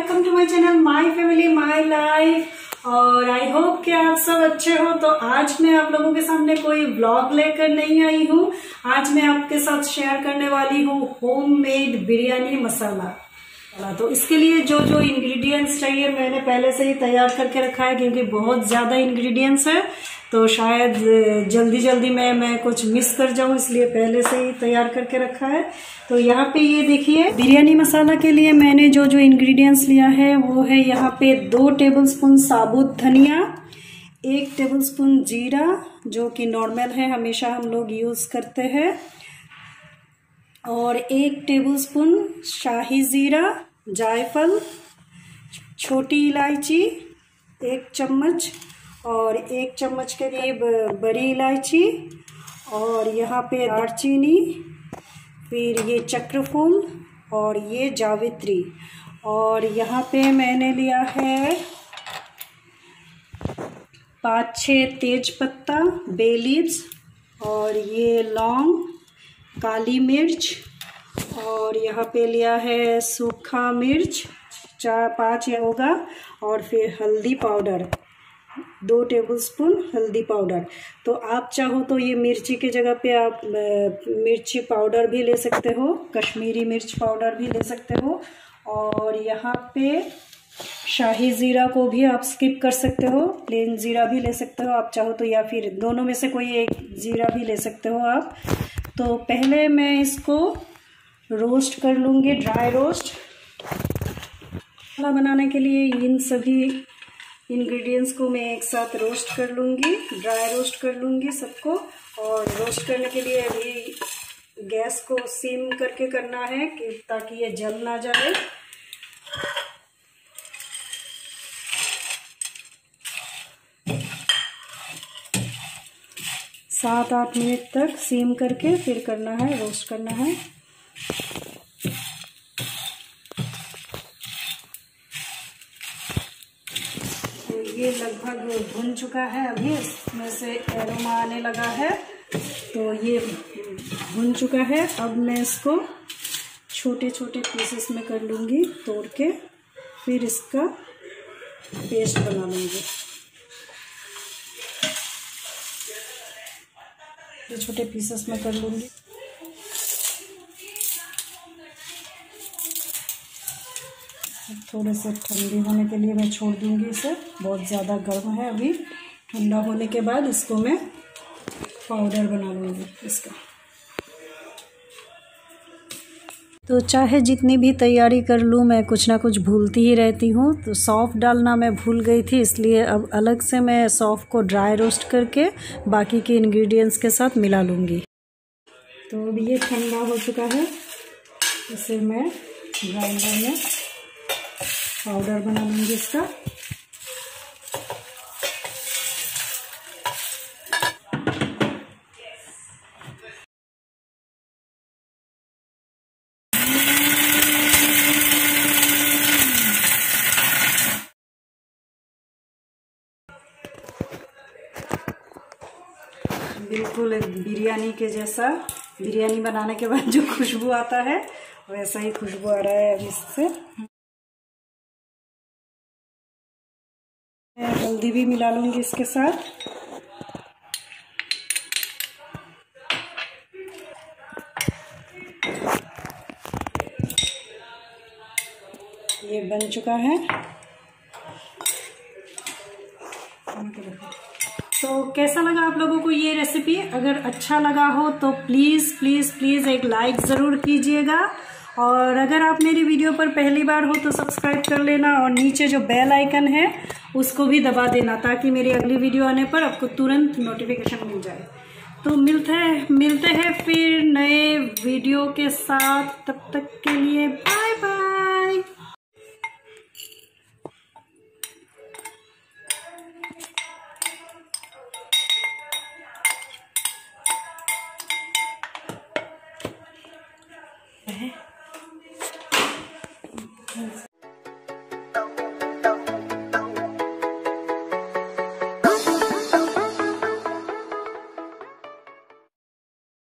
Welcome to my channel my family my life. और I hope कि आप सब अच्छे हो। तो आज मैं आप लोगों के सामने कोई व्लॉग लेकर नहीं आई हूँ। आज मैं आपके साथ शेयर करने वाली हूँ होममेड बिरयानी मसाला। तो इसके लिए जो जो इंग्रेडिएंट्स चाहिए मैंने पहले से ही तैयार करके रखा है, क्योंकि बहुत ज़्यादा इंग्रेडिएंट्स है तो शायद जल्दी जल्दी मैं कुछ मिस कर जाऊं, इसलिए पहले से ही तैयार करके रखा है। तो यहाँ पे ये देखिए, बिरयानी मसाला के लिए मैंने जो जो इंग्रेडिएंट्स लिया है वो है यहाँ पे 2 टेबलस्पून साबुत धनिया, 1 टेबलस्पून जीरा जो कि नॉर्मल है, हमेशा हम लोग यूज़ करते हैं, और 1 टेबलस्पून शाही जीरा, जायफल, छोटी इलायची 1 चम्मच, और 1 चम्मच के करीब बड़ी इलायची, और यहाँ पे दालचीनी, फिर ये चक्रफूल और ये जावित्री, और यहाँ पे मैंने लिया है 5-6 तेज पत्ता, बे लीव्स, और ये लौंग, काली मिर्च, और यहाँ पे लिया है सूखा मिर्च 4-5 होगा, और फिर हल्दी पाउडर 2 टेबलस्पून हल्दी पाउडर। तो आप चाहो तो ये मिर्ची की जगह पे आप मिर्ची पाउडर भी ले सकते हो, कश्मीरी मिर्च पाउडर भी ले सकते हो, और यहाँ पे शाही ज़ीरा को भी आप स्किप कर सकते हो, प्लेन ज़ीरा भी ले सकते हो आप चाहो तो, या फिर दोनों में से कोई एक ज़ीरा भी ले सकते हो आप। तो पहले मैं इसको रोस्ट कर लूँगी, ड्राई रोस्ट। मसाला बनाने के लिए इन सभी इंग्रेडिएंट्स को मैं एक साथ रोस्ट कर लूँगी, ड्राई रोस्ट कर लूँगी सबको। और रोस्ट करने के लिए अभी गैस को सिम करके करना है कि ताकि ये जल ना जाए। सात 8 मिनट तक सिम करके फिर करना है, रोस्ट करना है। तो ये लगभग भुन चुका है, अभी इसमें से एरोमा आने लगा है, तो ये भुन चुका है। अब मैं इसको छोटे छोटे पीसेस में कर लूँगी तोड़ के, फिर इसका पेस्ट बना लूँगी। छोटे पीसेस में कर लूँगी। थोड़े से ठंडी होने के लिए मैं छोड़ दूँगी इसे, बहुत ज़्यादा गर्म है अभी। ठंडा होने के बाद इसको मैं पाउडर बना लूँगी इसका। तो चाहे जितनी भी तैयारी कर लूँ मैं कुछ ना कुछ भूलती ही रहती हूँ। तो सौंफ डालना मैं भूल गई थी, इसलिए अब अलग से मैं सौंफ को ड्राई रोस्ट करके बाकी के इंग्रेडिएंट्स के साथ मिला लूँगी। तो अब ये ठंडा हो चुका है, इसे मैं ग्राइंडर में पाउडर बना लूँगी इसका। बिल्कुल एक बिरयानी के जैसा, बिरयानी बनाने के बाद जो खुशबू आता है वैसा ही खुशबू आ रहा है अब इससे। मैं हल्दी भी मिला लूँगी इसके साथ। ये बन चुका है। तो कैसा लगा आप लोगों को ये रेसिपी? अगर अच्छा लगा हो तो प्लीज़ प्लीज़ प्लीज़ एक लाइक ज़रूर कीजिएगा, और अगर आप मेरी वीडियो पर पहली बार हो तो सब्सक्राइब कर लेना, और नीचे जो बेल आइकन है उसको भी दबा देना, ताकि मेरी अगली वीडियो आने पर आपको तुरंत नोटिफिकेशन मिल जाए। तो मिलते हैं फिर नए वीडियो के साथ, तब तक के लिए बाय बाय।